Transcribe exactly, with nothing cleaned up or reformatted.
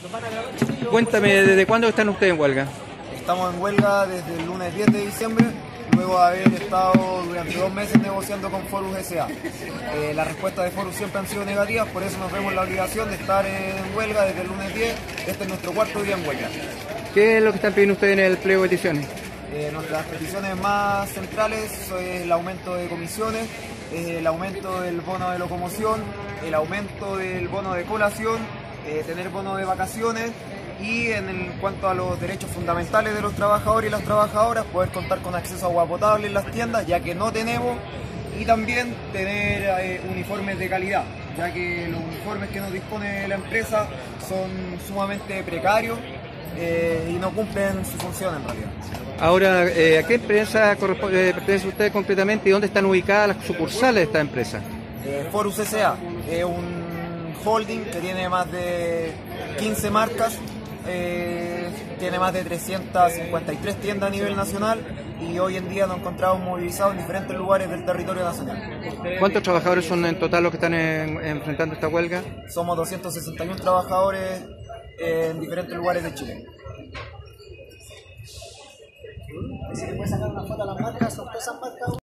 Cuéntame, ¿desde cuándo están ustedes en huelga? Estamos en huelga desde el lunes diez de diciembre, luego de haber estado durante dos meses negociando con Forus S A Eh, las respuestas de Forus siempre han sido negativas, por eso nos vemos la obligación de estar en huelga desde el lunes diez. Este es nuestro cuarto día en huelga. ¿Qué es lo que están pidiendo ustedes en el pliego de peticiones? Eh, nuestras peticiones más centrales son el aumento de comisiones, eh, el aumento del bono de locomoción, el aumento del bono de colación, eh, tener bono de vacaciones y en el, cuanto a los derechos fundamentales de los trabajadores y las trabajadoras, poder contar con acceso a agua potable en las tiendas, ya que no tenemos, y también tener eh, uniformes de calidad, ya que los uniformes que nos dispone la empresa son sumamente precarios eh, y no cumplen su función en realidad. Ahora, eh, ¿a qué empresa eh, pertenece usted concretamente y dónde están ubicadas las sucursales de esta empresa? Eh, Forus S A es un holding que tiene más de quince marcas, eh, tiene más de trescientas cincuenta y tres tiendas a nivel nacional y hoy en día nos encontramos movilizados en diferentes lugares del territorio nacional. ¿Cuántos trabajadores son en total los que están en, enfrentando esta huelga? Somos doscientos sesenta y uno trabajadores en diferentes lugares de Chile. Si le puede sacar una foto a las marcas, sorpresas marcas.